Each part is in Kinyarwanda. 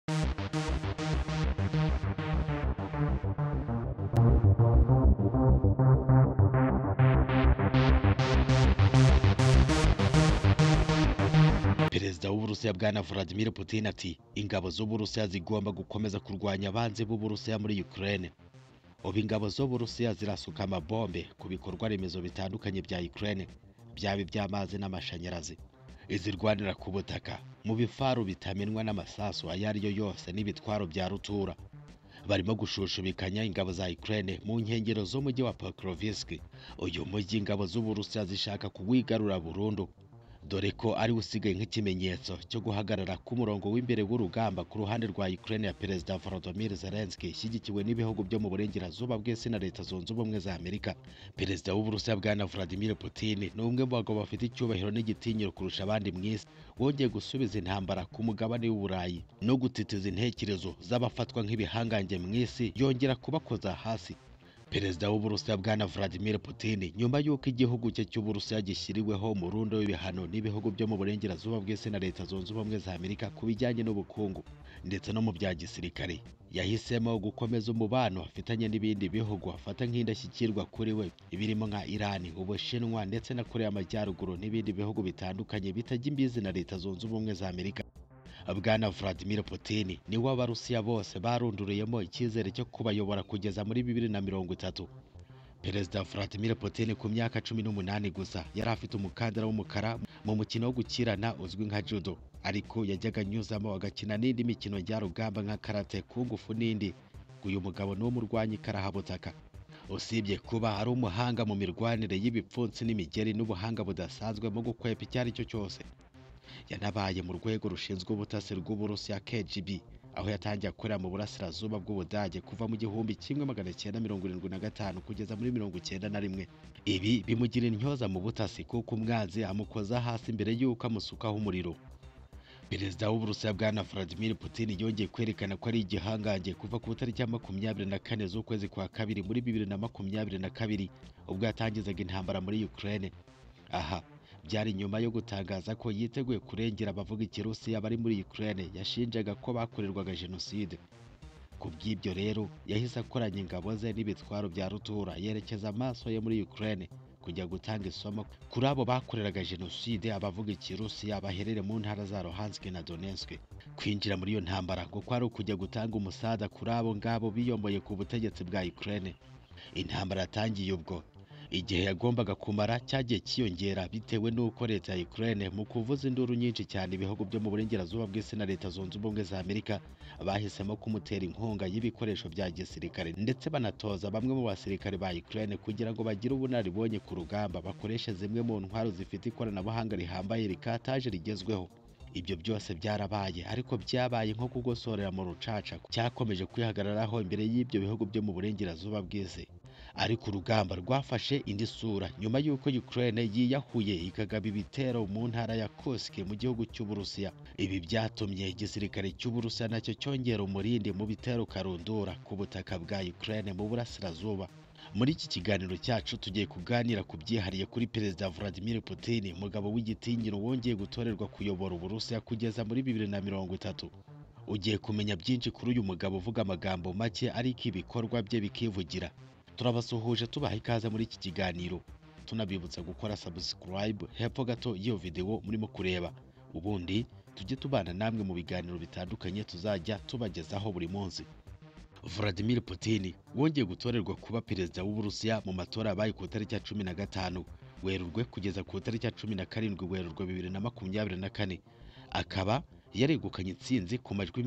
Perezida w'Uburusiya bwana Vladimir Putin ati ingabo z'Uburusiya zigomba gukomeza kurwanya abanzi b'Uburusiya muri Ukraine. Ubu ingabo z'Uburusiya zirasuka amabombe ku bikorwa remezo bitandukanye bya Ukraine, byaba iby'amazi n'amashanyarazi. Izirwanira ku butaka, mu bifaru bitamenwa n'amasasu ayo ari yo yose n'ibitwaro bya rutura. Barimo gushushubikanya ingabo za Ukraine mu nkengero z'umujyi wa Pokrovsk. Uyu mujyi ingabo z'Uburusiya zishaka kuwigarura burundu, dore ko ari usigaye nk'ikimenyetso cyo guhagarara k'umurongo w'imbere w'urugamba ku ruhande rwa Ukraine ya Perezida Volodymyr Zelensky ishyigikiwe n'ibihugu byo mu burengerazuba bw'isi na Leta Zunze Ubumwe za Amerika. Perezida w'Uburusiya bwana Vladimir Putin ni umwe mu bagabo bafite icyubahiro n'igitinyiro kurusha abandi mu isi, wongeye gusubiza intambara ku mugabane w'Uburayi no gutitiza intekerezo z'abafatwa nk'ibihangange mu isi, yongera kubakoza hasi. Perezida w'Uburusiya bwana Vladimir Putin nyuma y'uko igihugu cye cy'Uburusiya gishyiriweho umurundo w'ibihano n'ibihugu byo mu burengerazuba bw'isi na Leta Zunze Ubumwe za Amerika ku bijyanye n'ubukungu ndetse no mu bya gisirikare, yahisemo gukomeza umubano afitanye n'ibindi bihugu afata nk'indashyikirwa kuri we, birimo nka Iran, Ubushinwa ndetse na Korea y'Amajyaruguru n'ibindi bihugu bitandukanye bitajya imbizi na Leta Zunze Ubumwe za Amerika. Bwana Vladimir Putin niwe Abarusiya bose barunduriyemo icyizere cyo kubayobora kugeza muri 2030. Perezida Vladimir Putin ku myaka 18 gusa yari afite umukandara w'umukara mu mukino wo gukirana uzwi nka judo, ariko yajyaga anyuzamo agakina n'indi mikino njyarugamba nka karate, kungufu n'indi. Uyu mugabo ni umurwanyi karahabutaka. Usibye kuba ari umuhanga mu mirwanire y'ibipfunsi n'imigeri n'ubuhanga budasanzwe mu gukwepa icyo ari cyo cyose, yanabaye mu rwego rushinzwe ubutasi rw'Uburusiya KGB, aho yatangiye akorera mu burasirazuba bw'Ubudage kuva mu 1975 kugeza muri 1991. Ibi bimugira intyoza mu butasi kuko umwanzi amukoza hasi mbere y'uko amusukaho umuriro. Perezida w'Uburusiya bwana Vladimir Putin yongeye kwerekana ko ari igihangange kuva ku itariki ya 24 z'ukwezi kwa kabiri muri 2022 ubwo yatangizaga intambara muri Ukraine. Aha byari nyuma yo gutangaza ko yiteguye kurengera abavuga Ikirusiya bari muri Ukraine yashinjaga ko bakorerwaga jenoside. Ku bw'ibyo rero yahise akoranya ingabo ze n'ibitwaro bya rutura yerekeza amaso ye muri Ukraine kujya gutanga isomo kuri abo bakoreraga jenoside abavuga Ikirusiya baherere mu ntara za Luhansk na Donetsk. Kwinjira muri iyo ntambara ngo kwari ukujya gutanga umusada kuri abo ngabo biyomboye ku butegetsi bwa Ukraine. Intambara yatangiye ubwo igihe yagombaga kumara cyagiye kiyongera bitewe n'uko leta ya Ukraine mu kuvuza induru nyinshi cyane ibihugu byo mu burengerazuba bw'isi na Leta Zunze Ubumwe za Amerika bahisemo kumutera inkunga y'ibikoresho bya gisirikare ndetse banatoza bamwe mu basirikare ba Ukraine kugira ngo bagire ubunararibonye ku rugamba, bakoreshe zimwe mu ntwaro zifite ikoranabuhanga rihambaye rikataje rigezweho. Ibyo byose byarabaye, ariko byabaye nko kugosorera mu rucaca cyakomeje kwihagararaho imbere y'ibyo bihugu byo mu burengerazuba bw'isi. Ariko urugamba rwafashe indi sura nyuma y'uko Ukraine yiyahuye ikagaba ibitero mu ntara ya Kursk mu gihugu cy'Uburusiya. Ibi byatumye igisirikare cy'Uburusiya nacyo cyongera umurindi mu bitero karundura ku butaka bwa Ukraine mu burasirazuba. Muri iki kiganiro cyacu tugiye kuganira ku byihariye kuri Perezida Vladimir Putin, mugabo w'igitinyiro wongeye gutorerwa kuyobora Uburusiya kugeza muri 2030. Ugiye kumenya byinshi kuri uyu mugabo uvuga amagambo make ariko ibikorwa bye bikivugira. Turabasuhuje tubaha ikaze muri iki kiganiro, tunabibutsa gukora subscribe hepfo gato y'iyo video murimo kureba, ubundi tujye tubana namwe mu biganiro bitandukanye tuzajya tubagezaho buri munsi. Vladimir Putin wongeye gutorerwa kuba perezida w'Uburusiya mu matora yabaye ku itariki ya 15 Werurwe kugeza ku itariki ya 17 Werurwe 2024, akaba yaregukanye intsinzi ku majwi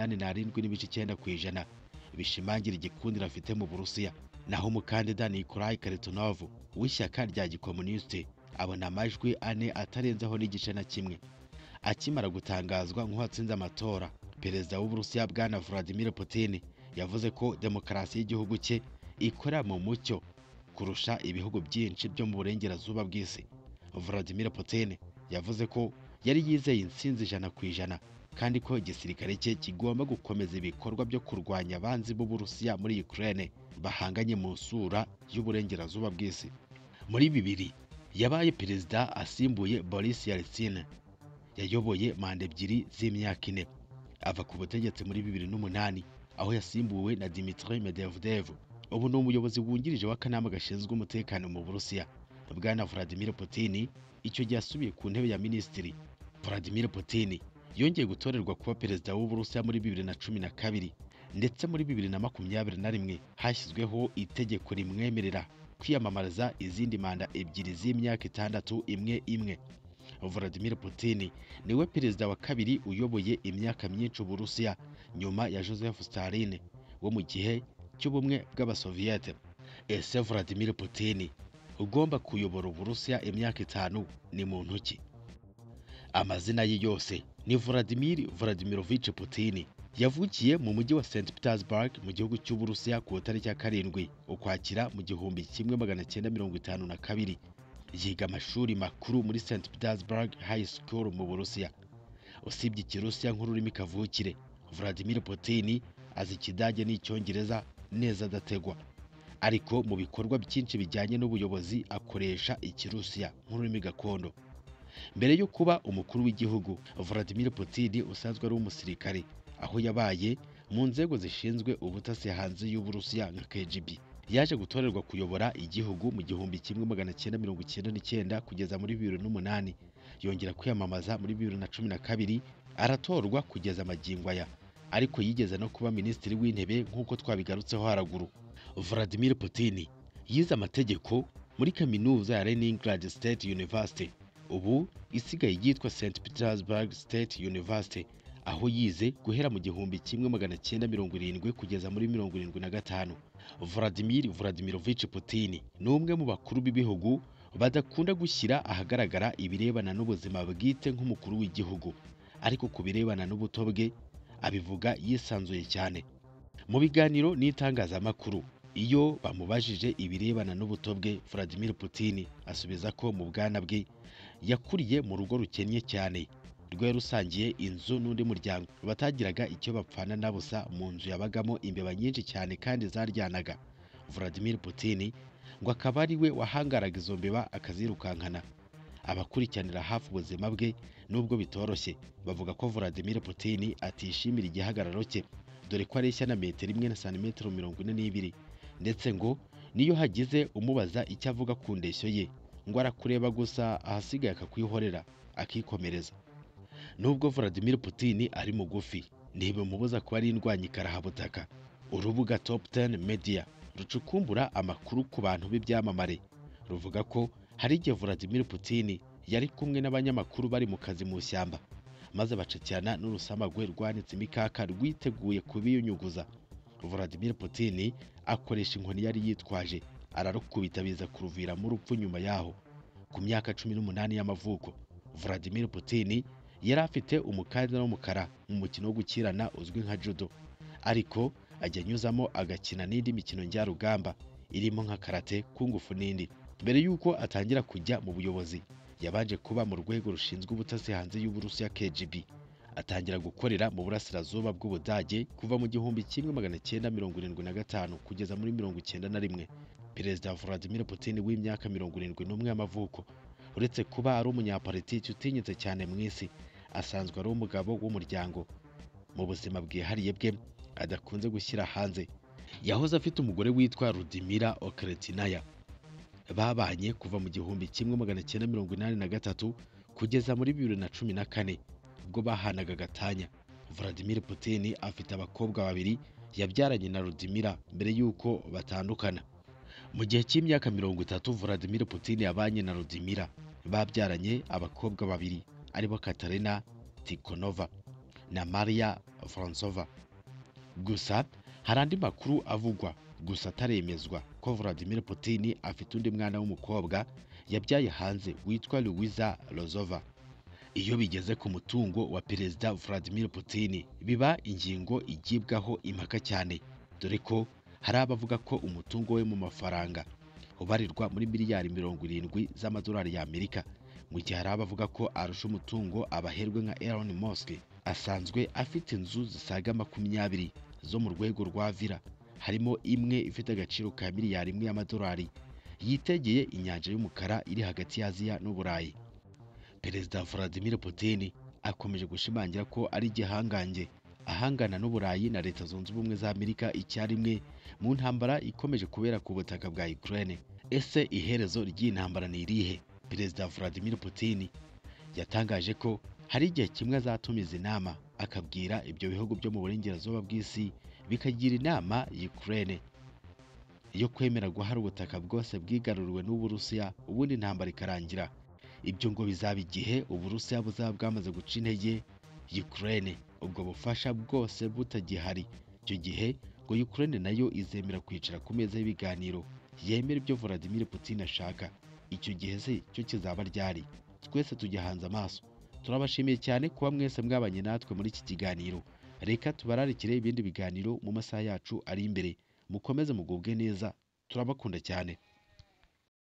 87.9% bishimangira igikundiro afite mu Burusiya. Naho umukandida Nikolai Kharitonov w'ishyaka rya gikomuniste abona amajwi 4 atarenzeho n'igice na kimwe. Akimara gutangazwa nk'uwatsinze amatora, perezida w'Uburusiya bwana Vladimir Putin yavuze ko demokarasi y'igihugu cye ikora mu mucyo kurusha ibihugu byinshi byo mu burengerazuba bw'isi. Vladimir Putin yavuze ko yari yizeye intsinzi 100% kandi ko igisirikare cye kigomba gukomeza ibikorwa byo kurwanya abanzi b'Uburusiya muri Ukraine bahanganye mu nsura y'uburengerazuba bw'isi. Muri 2000 yabaye perezida asimbuye Boris Yeltsin, yayoboye manda ebyiri z'imyaka 4. ava ku butegetsi muri 2008 aho yasimbuwe na Dmitry Medvedev. Ubu ni umuyobozi wungirije w'akanama gashinzwe umutekano mu Burusiya. Bwana Vladimir Putin icyo gihe asubiye ku ntebe ya minisitiri. Vladimir Putin yongeye gutorerwa kuba perezida w'Uburusiya muri 2012 ndetse muri 2021 hashyizweho itegeko rimwemerera kwiyamamariza izindi manda ebyiri z'imyaka 6 imwe imwe. Vladimir Putin niwe perezida wa kabiri uyoboye imyaka myinshi Uburusiya nyuma ya Joseph Stalin wo mu gihe cy'ubumwe bw'Abasoviyete. Ese Vladimir Putin ugomba kuyobora Uburusiya imyaka 5 ni muntu ki? Amazina ye yose ni Vladimir Vladimirovich Putin. Yavukiye mu mujyi wa St Petersburg mu gihugu cy'Uburusiya ku itariki ya 7 Ukwakira mu 1952. Yiga amashuri makuru muri St Petersburg High School mu Burusiya. Usibye Ikirusiya nk'ururimi kavukire, Vladimir Putin azi Ikidage n'Icyongereza neza adategwa. Ariko mu bikorwa byinshi bijyanye n'ubuyobozi akoresha Ikirusiya nk'ururimi gakondo. Mbere yo kuba umukuru w'igihugu, Vladimir Putin usanzwe ari umusirikare, aho yabaye mu nzego zishinzwe ubutasi hanze y'Uburusiya nka KGB. Yaje gutorerwa kuyobora igihugu mu 1999 kugeza muri 2008. Yongera kwiyamamaza muri 2012 aratorwa kugeza magingo aya, ariko yigeze no kuba minisitiri w'intebe nk'uko twabigarutseho haraguru. Vladimir Putin yize amategeko muri kaminuza ya Leningrad State University, ubu isigaye yitwa St Petersburg State University, aho yize guhera mu 1970 kugeza muri 1975. Vladimir Vladimirovich Putin ni umwe mu bakuru b'ibihugu badakunda gushyira ahagaragara ibirebana n'ubuzima bwite nk'umukuru w'igihugu, ariko ku birebana n'ubuto bwe abivuga yisanzuye cyane. Mu biganiro n'itangazamakuru, iyo bamubajije ibirebana n'ubuto bwe, Vladimir Putin asubiza ko mu bwana bwe yakuriye mu rugo rukennye cyane, rwari rusangiye inzu n'undi muryango, batagiraga icyo bapfana na busa mu nzu yabagamo imbeba nyinshi cyane kandi zaryanaga. Vladimir Putin ngo akaba ari we wahangaraga izo mbeba akazirukankana. Abakurikiranira hafi ubuzima bwe nubwo bitoroshye bavuga ko Vladimir Putin atishimira igihagararo cye, dore ko areshya na metero 1 na santimetero 42, ndetse ngo niyo hagize umubaza icyo avuga ku ndeshyo ye ngo arakureba gusa, ahasigaye akakwihorera akikomereza. Nubwo Vladimir Putin ari mugufi, ntibimubuza kuba ari indwanyi karahabutaka. Urubuga Top 10 Media rucukumbura amakuru ku bantu b'ibyamamare ruvuga ko hari igihe Vladimir Putin yari kumwe n'abanyamakuru bari mu kazi mu ishyamba, maze bacacyana n'urusamagwe rwanitse imikaka rwiteguye kubiyunyuguza. Vladimir Putin akoresha inkoni yari yitwaje, ararukubita biza kuruviramo urupfu nyuma yaho. Ku myaka 18 y'amavuko, Vladimir Putin yari afite umukandara w'umukara mu mukino wo gukirana uzwi nka judo, ariko ajya anyuzamo agakina n'indi mikino njyarugamba irimo nka karate, kungufu n'indi. Mbere y'uko atangira kujya mu buyobozi, yabanje kuba mu rwego rushinzwe ubutasi hanze y'Uburusiya KGB. Atangira gukorera mu burasirazuba bw'Ubudage kuva mu 1975 kugeza muri 1991. Perezida Vladimir Putin w'imyaka 71 y'amavuko, uretse kuba ari umunyapolitiki utinyitse cyane mu isi, asanzwe ari umugabo w'umuryango. Mu buzima bwihariye bwe adakunze gushyira hanze, yahoze afite umugore witwa Ludmila Okretinaya. Babanye kuva mu 1983 kugeza muri 2014 ubwo bahanaga gatanya. Vladimir Putin afite abakobwa babiri yabyaranye na Ludmila mbere y'uko batandukana. Mu gihe cy'imyaka 30 Vladimir Putin yabanye na Ludmila, babyaranye abakobwa babiri aribo Katarina Tikhonova na Maria Vorontsova. Gusa hari andi makuru avugwa gusa ataremezwa ko Vladimir Putin afite undi mwana w'umukobwa yabyaye hanze witwa Luiza Rozova. Iyo bigeze ku mutungo wa Perezida Vladimir Putin biba ingingo igibwaho impaka cyane, dore ko hari abavuga ko umutungo we mu mafaranga ubarirwa muri miliyari 70 z'amadolari y'Amerika, mu gihe hari abavuga ko arusha umutungo abaherwe nka Elon Musk. Asanzwe afite inzu zisaga 20 zo mu rwego rwa villa, harimo imwe ifite agaciro ka miliyari 1 y'amadolari yitegeye inyanja y'umukara iri hagati ya Aziya n'Uburayi. Perezida Vladimir Putin akomeje gushimangira ko ari igihangange, ahangana n'Uburayi na Leta Zunze Ubumwe za Amerika icyarimwe mu ntambara ikomeje kubera ku butaka bwa Ukraine. Ese iherezo ry'intambara ni irihe? Perezida Vladimir Putin yatangaje ko hari igihe kimwe azatumiza inama akabwira ibyo bihugu byo mu burengerazuba bw'isi bikagira inama Ukraine yo kwemera guhara ubutaka bwose bwigaruriwe n'Uburusiya ubundi intambara ikarangira. Ibyo ngo bizaba igihe Uburusiya buzaba bwamaze guca intege Ukraine, ubwo bufasha bwose butagihari. Icyo gihe ngo Ukraine nayo izemera kwicara ku meza y'ibiganiro yemera ibyo Vladimir Putin ashaka. Icyo gihe se cyo kizaba ryari? Twese tugihanze amaso. Turabashimiye cyane kuba mwese mwabanye natwe muri iki kiganiro. Reka tubararikire ibindi biganiro mu masaha yacu ari imbere. Mukomeze mugubwe neza, turabakunda cyane.